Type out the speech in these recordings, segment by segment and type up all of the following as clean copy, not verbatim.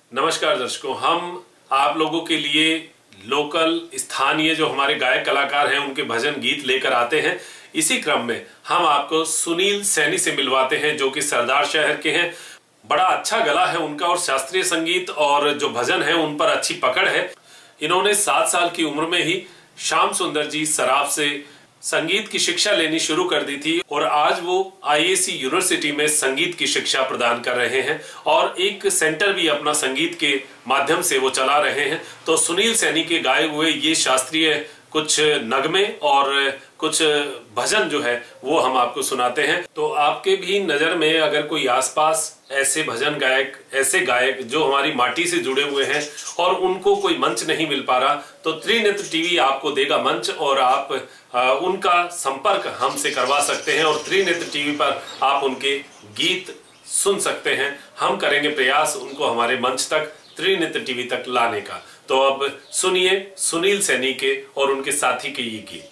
नमस्कार दर्शकों, हम आप लोगों के लिए लोकल स्थानीय जो हमारे गायक कलाकार हैं उनके भजन गीत लेकर आते हैं। इसी क्रम में हम आपको सुनील सैनी से मिलवाते हैं जो कि सरदार शहर के हैं। बड़ा अच्छा गला है उनका और शास्त्रीय संगीत और जो भजन है उन पर अच्छी पकड़ है। इन्होंने 7 साल की उम्र में ही श्याम सुंदर जी सराफ से संगीत की शिक्षा लेनी शुरू कर दी थी और आज वो आईएसी यूनिवर्सिटी में संगीत की शिक्षा प्रदान कर रहे हैं और एक सेंटर भी अपना संगीत के माध्यम से वो चला रहे हैं। तो सुनील सैनी के गाए हुए ये शास्त्रीय कुछ नगमे और कुछ भजन जो है वो हम आपको सुनाते हैं। तो आपके भी नजर में अगर कोई आसपास ऐसे भजन गायक, ऐसे गायक जो हमारी माटी से जुड़े हुए हैं और उनको कोई मंच नहीं मिल पा रहा, तो त्रिनेत्र टीवी आपको देगा मंच और आप उनका संपर्क हमसे करवा सकते हैं और त्रिनेत्र टीवी पर आप उनके गीत सुन सकते हैं। हम करेंगे प्रयास उनको हमारे मंच तक, त्रिनेत्र टीवी तक लाने का। तो अब सुनिए सुनील सैनी के और उनके साथी के ये गीत।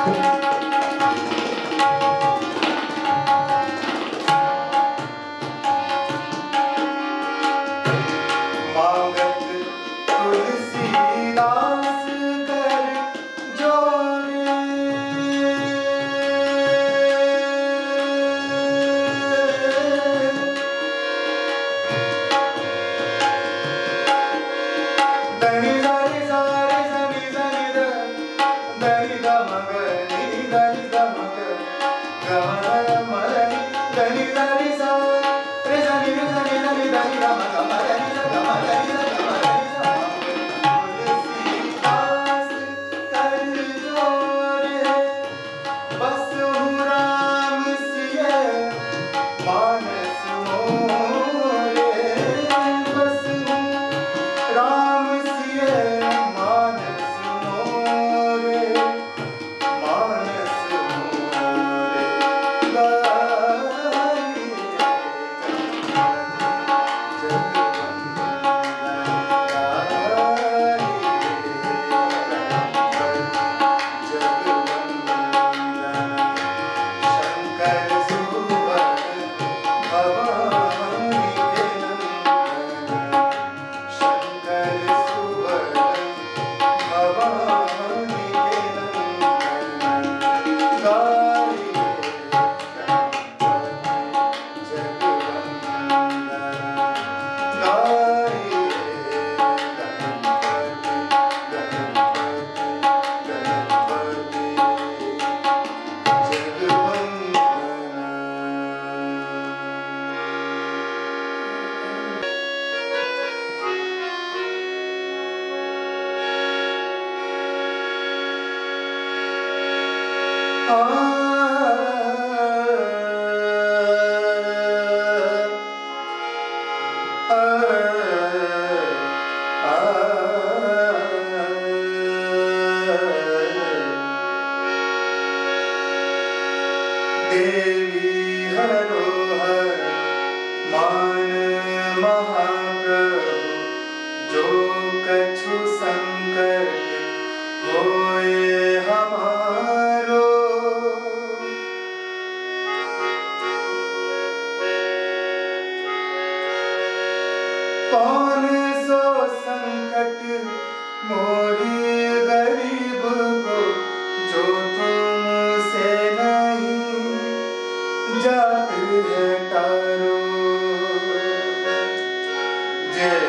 जात है तारो जय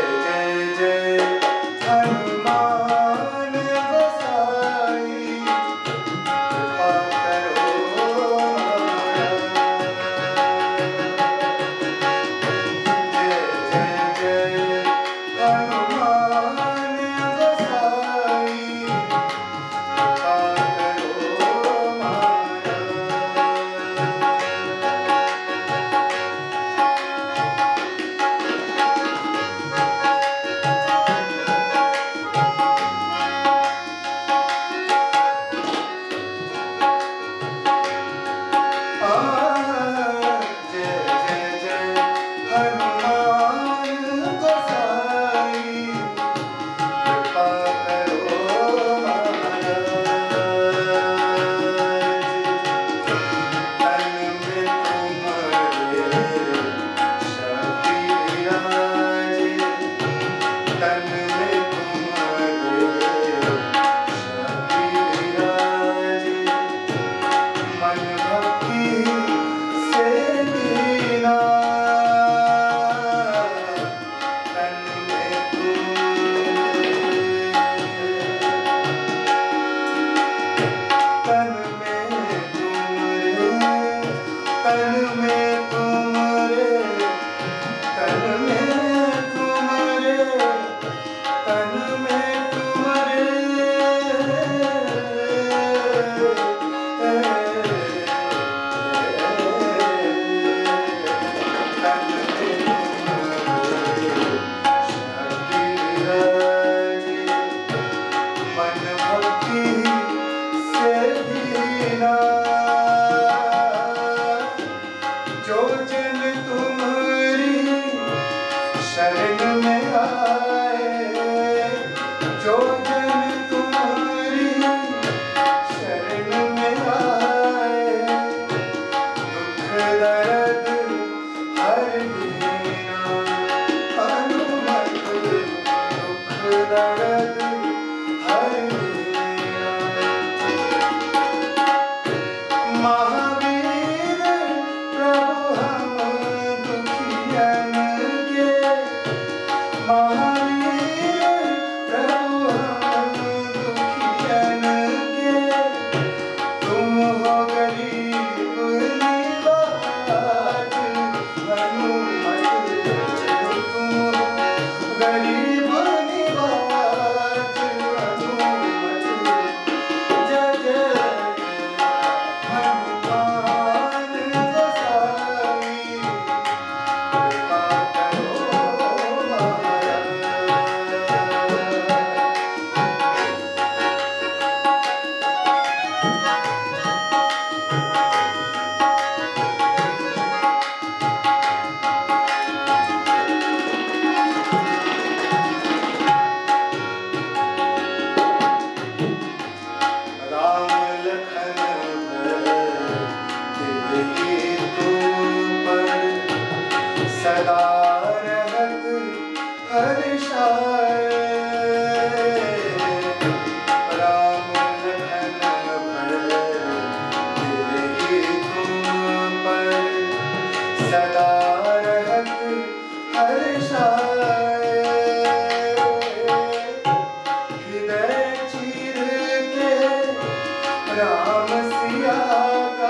राम सिया का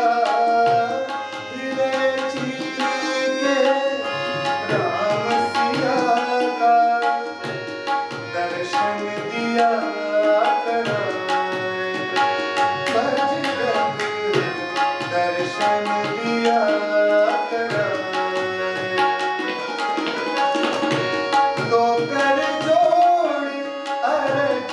हृदय चीर के राम सिया का दर्शन दिया कराए बजरंग दर्शन दिया दो कर जोड़ अरज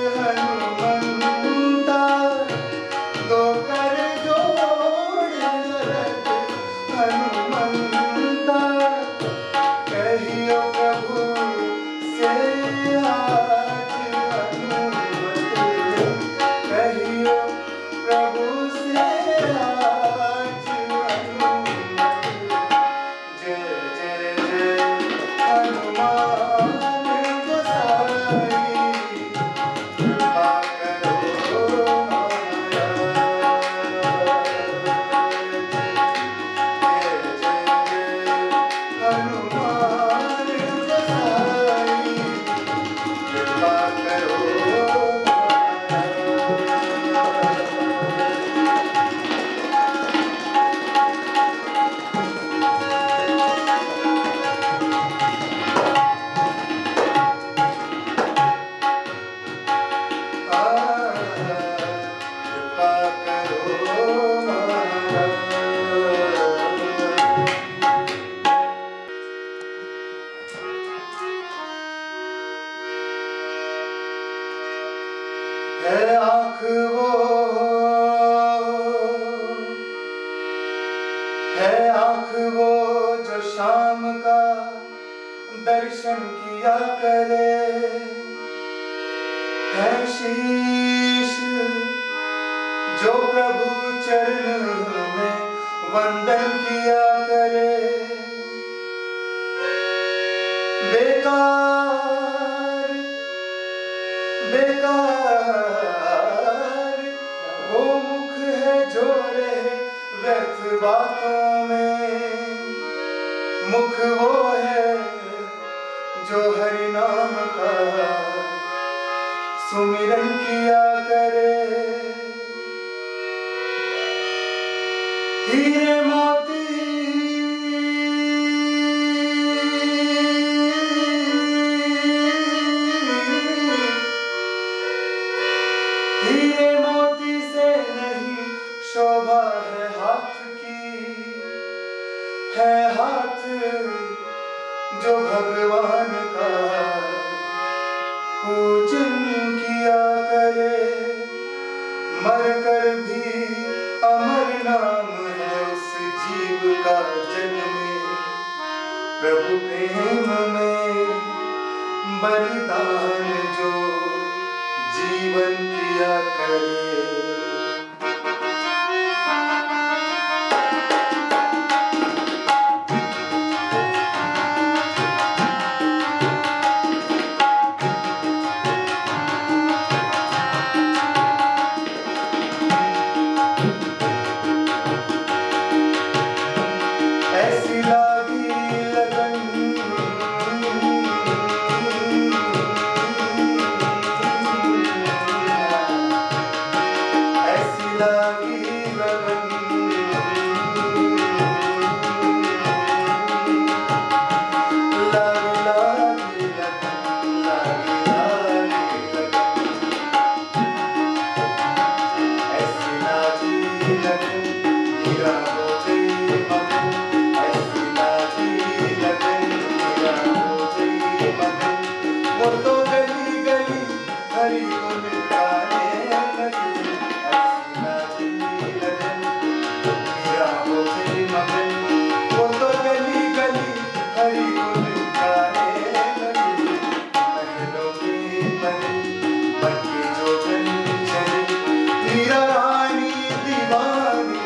हनुमंता दो कर जोड़ अरज हनुमंता कहियो प्रभु से आज अनुमत कहियो प्रभु से आज अनुमत जय जय जय हनुमान गोसाई कृपा करो महाराज जय जय जय हनुमान गोसाई कृपा करो कृपा करो महाराज है आँख वो है आँख वो जो शाम का दर्शन किया करे है शीश जो प्रभु चरण में वंदन किया करे बेकार बेकार वो मुख है जो रहे व्यर्थ बातों में मुख वो है जो हरि नाम का सुमिरन किया करे हीरे मोती हीरे मोती से नहीं शोभा है हाथ की है हाथ जो भगवान का पूजन किया करे मर कर भी अमर नाम है उस जीव का जन्म प्रभु प्रेम में बलिदान जो जीवन किया करे ऐसी लागी लगन ऐसी लागी लगन लागी लागी लगन लागी लागी लगन ऐसी लागी लगन हीरा मोती मगन ऐसी लागी लगन हीरा मोती मगन वो तो गली गली हरि गुण गाने लगे ऐसी लागी लगन हीरा मोती मगन वो तो गली गली हरि गुण गाने लगे महलों की बनी बन के जो जन चले हीरा रानी दीवानी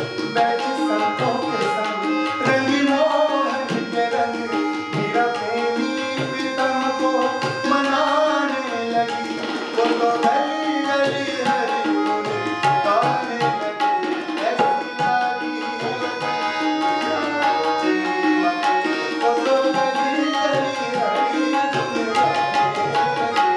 बैठी संतों के संग रंगी मोहन के रंग मीरा प्रेमी प्रीतम को मनाने लगी। वो तो गली गली हरि गुण गाने लगी। ऐसी लागी वो तो गली गली हरि गुण गाने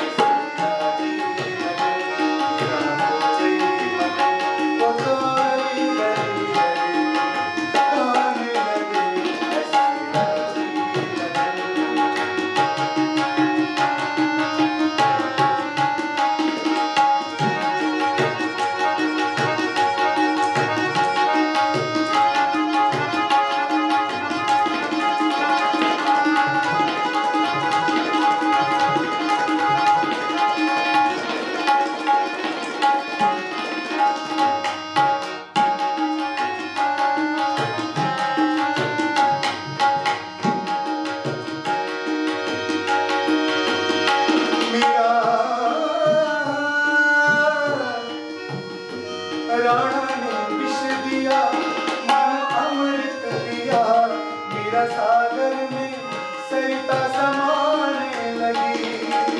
राणा ने विष दिया मन अमृत दिया। मीरा सागर में सरिता समाने लगी।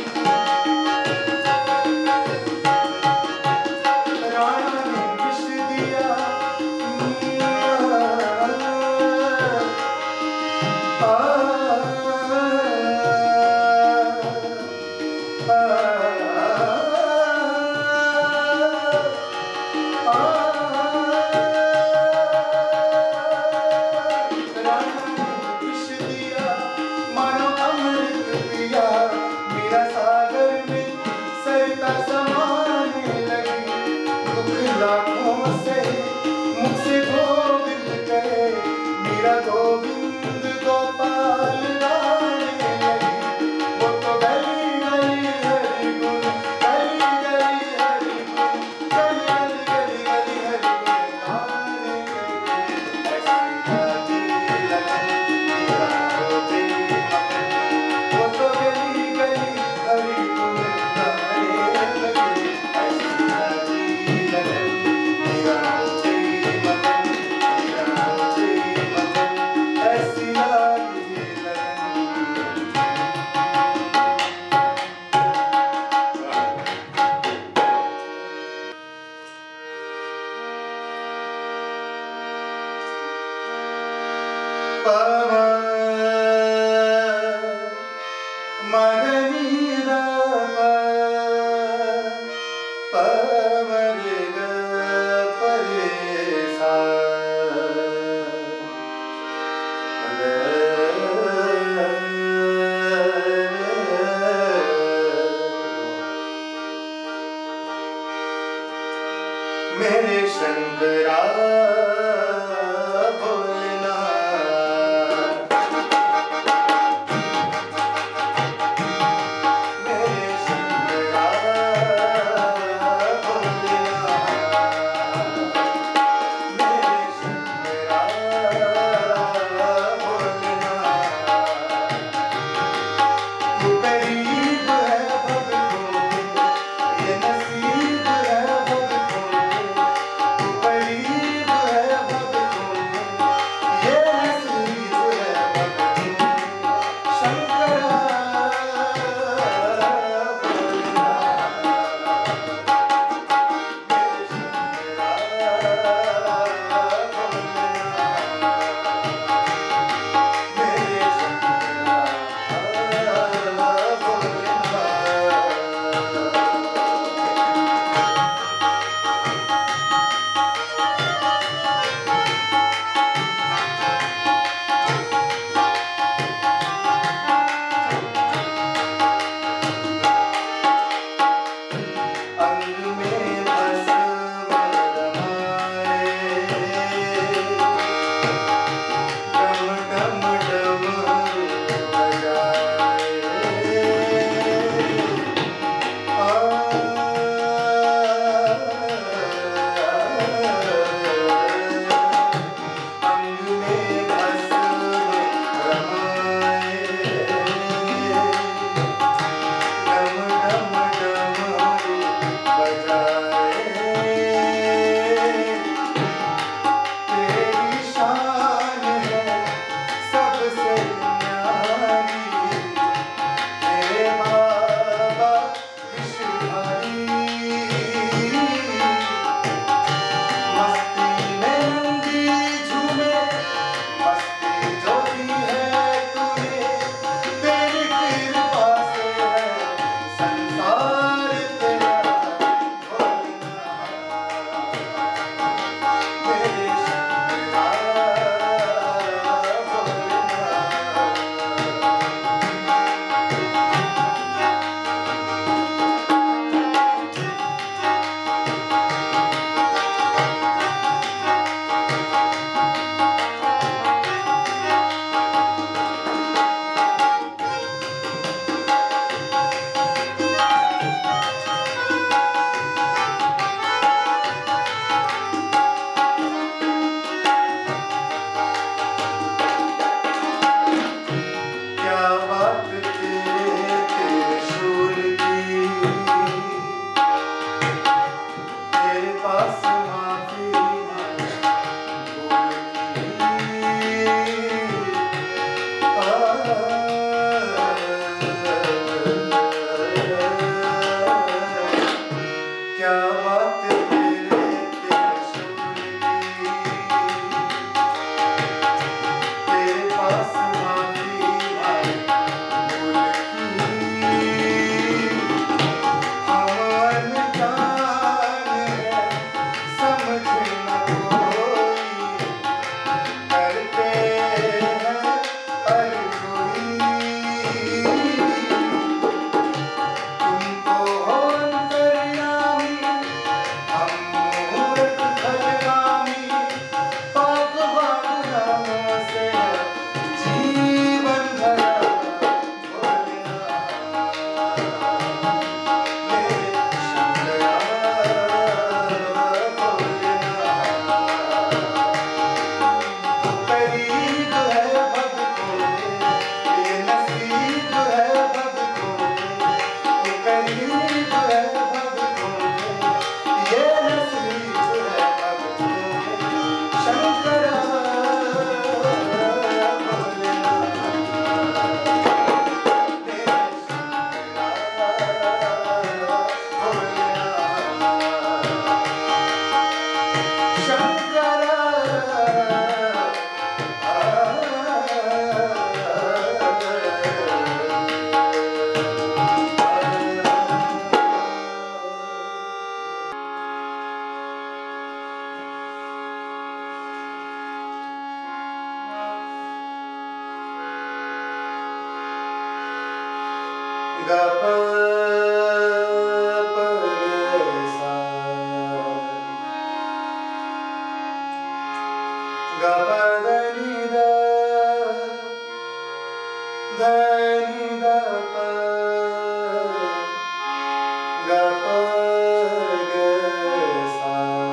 राणा ने विष दिया गोविंद गोपाल गाने लगी। वो तो गली गली हरि गुण गली गली हरि गुण गली गली गली हरि गुण गाने लगी। ऐसी लागी लगन मीरा रोजे मगन। वो तो गली गली हरि गुण गाने लगी। ऐसी लागी लगन मीरा रोजे मगन। मीरा रोजे ऐसी लागी लगन। पम मगनी दा पम रे ग परे सा। मेरे शंकरा भोलेनाथ गा पा प सा गा पा ध नि ध ध नि ध प गा पा ग सा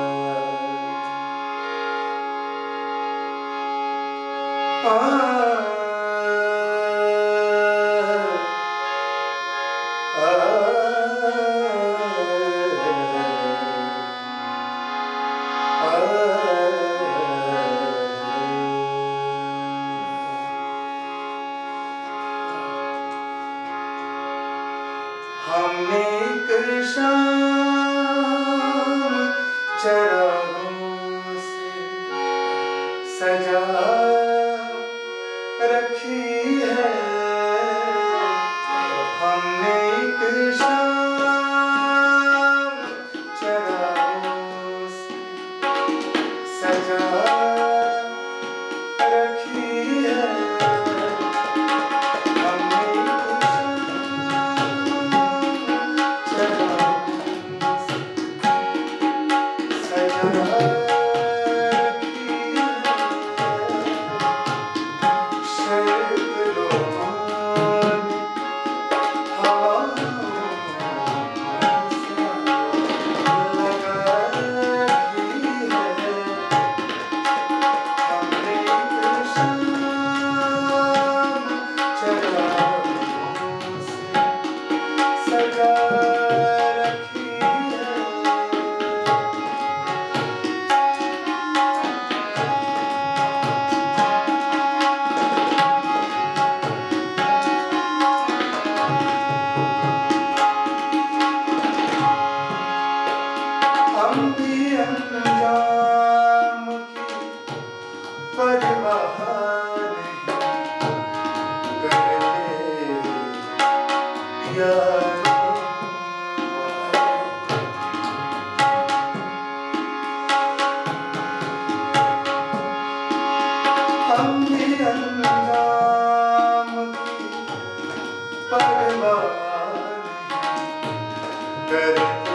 हमने एक शाम चरागों से सजा रखी है हमने एक शाम चरागों से सजा रखी है हमने अंजाम की परवाह नहीं करते यारों हम भी अंजाम की परवाह नहीं करते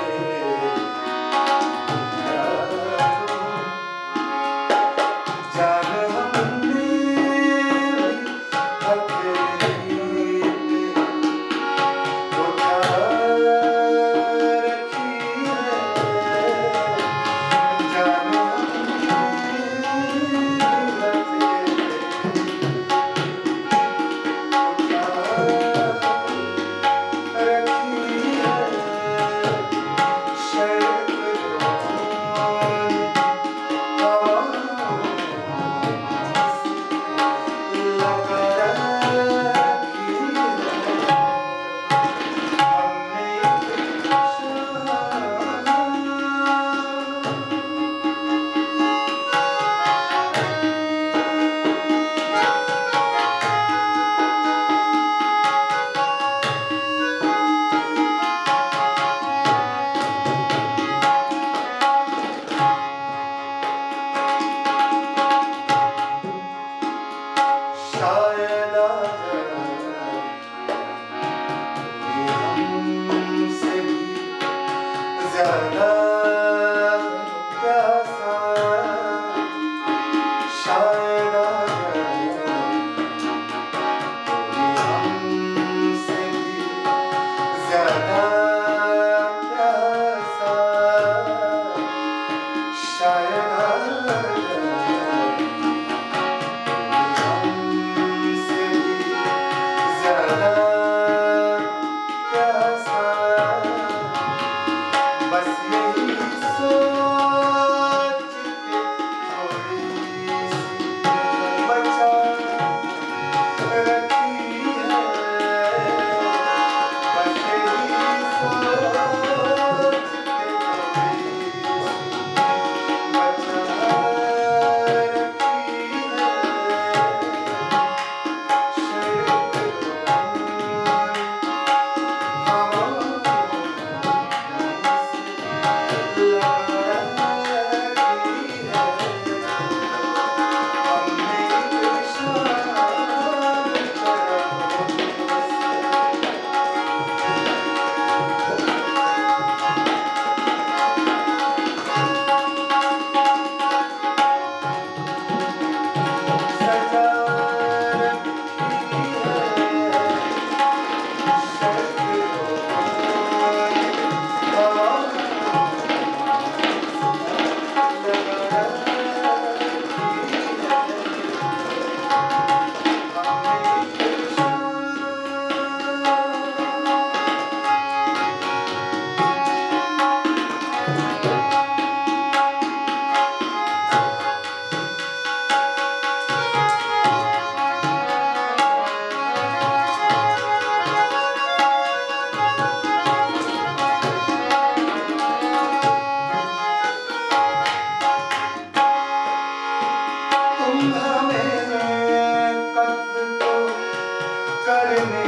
तुम हमें कत्ल तो करने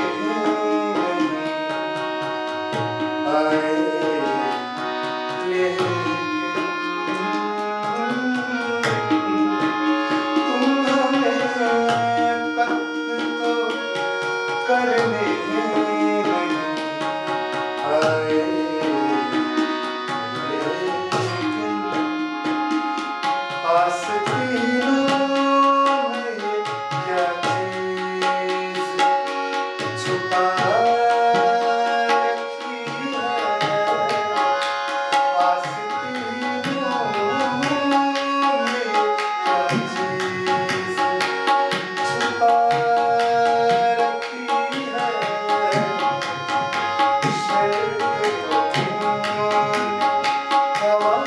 आए, लेकिन तुम हमें कत्ल तो करने आए, आस्तीनों में क्या चीज़ छुपा रखी है, आस्तीनों में क्या चीज़ छुपा रखी है, शर्त तो हवा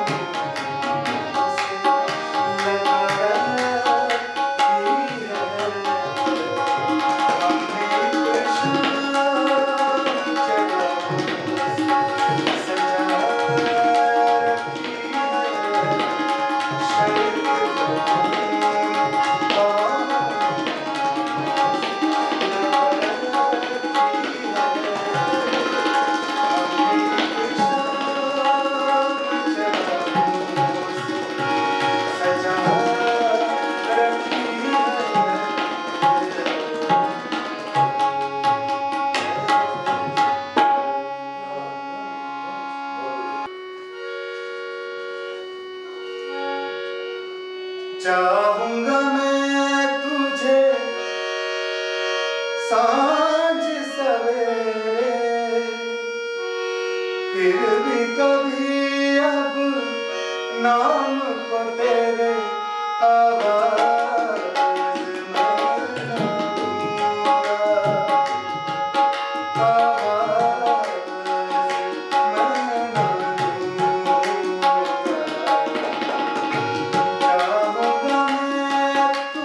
चाहूंगा मैं तुझे सांझ सवेरे, फिर भी कभी अब नाम को तेरे आवाज में ना लूंगा, आवाज में ना लूंगा। चाहूंगा मैं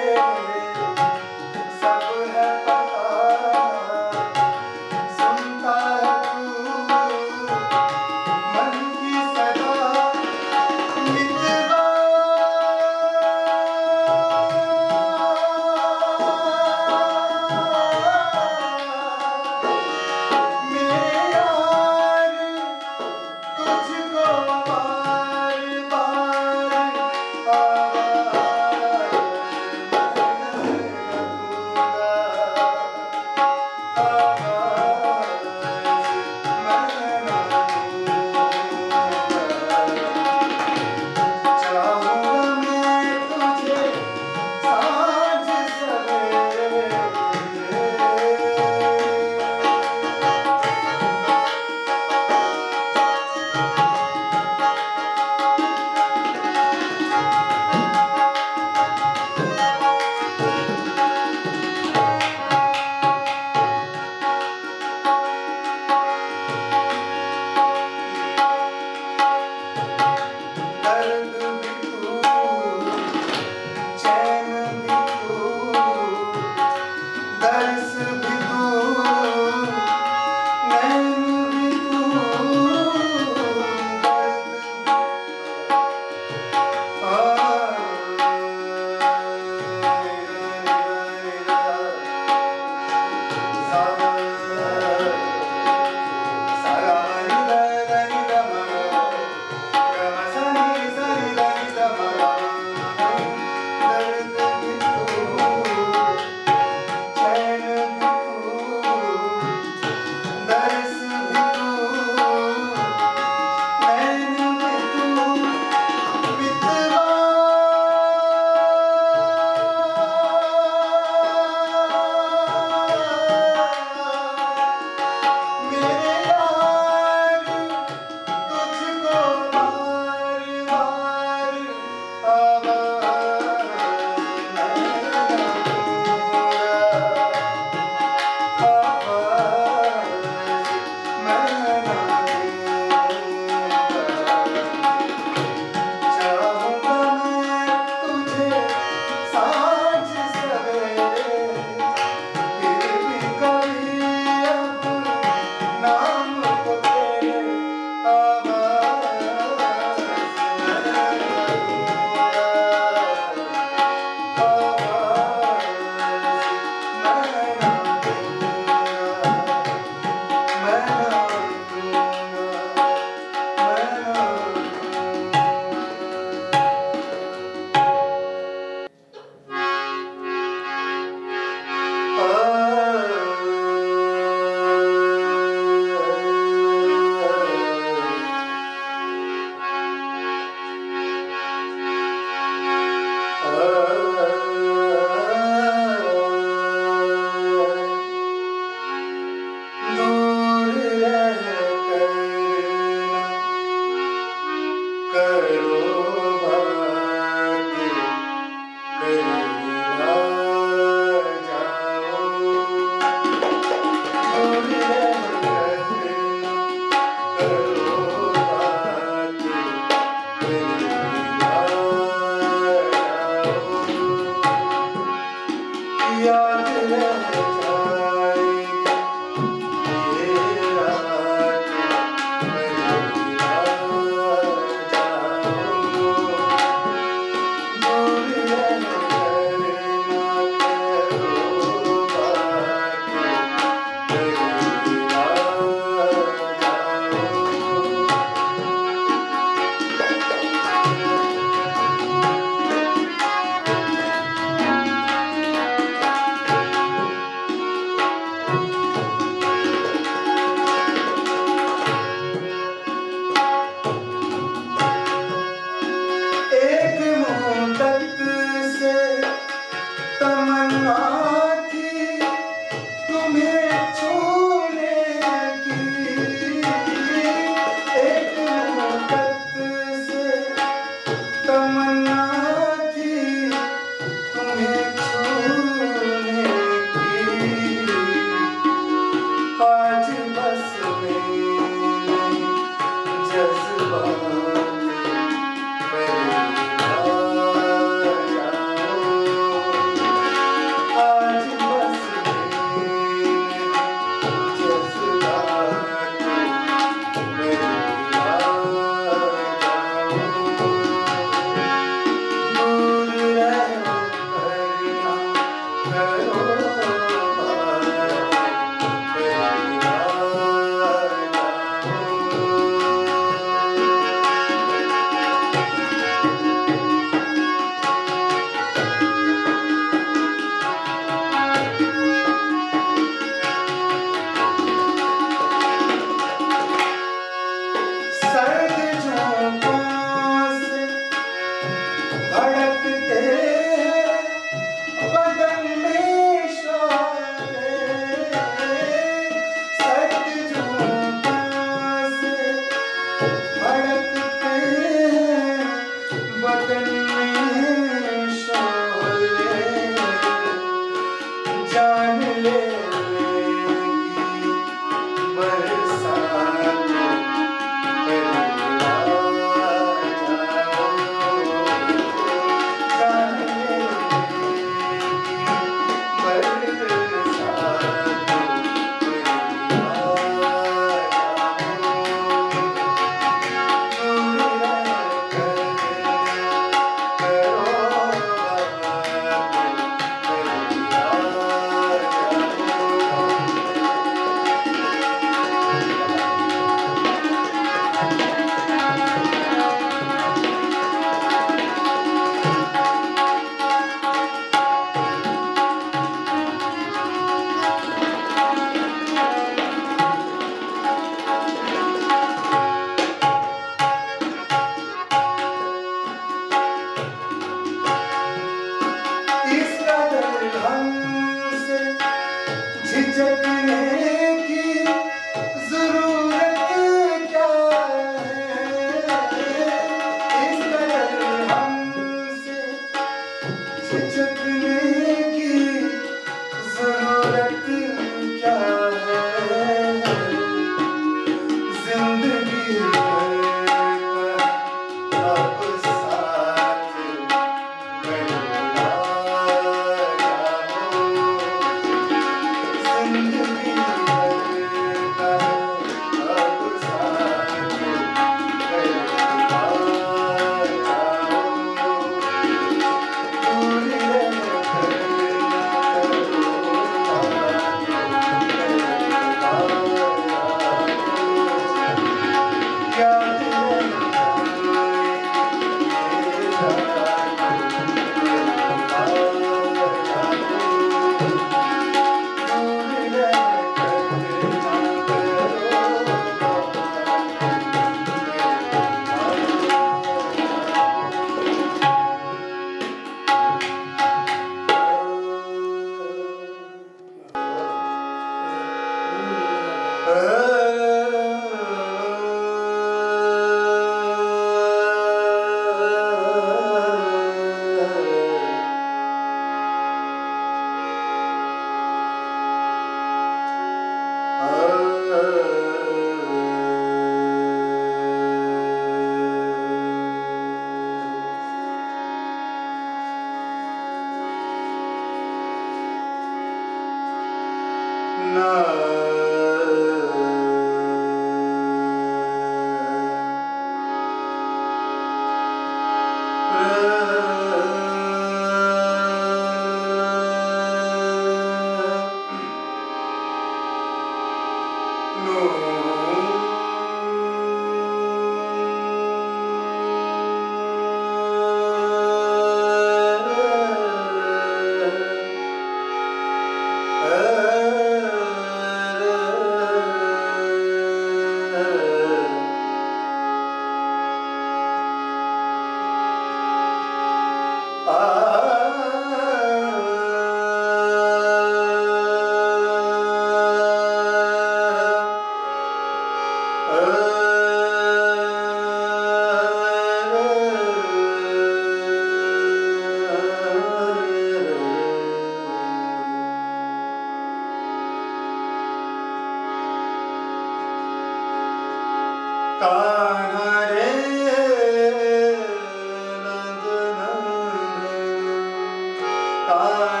कान्हा रे नंद नंदन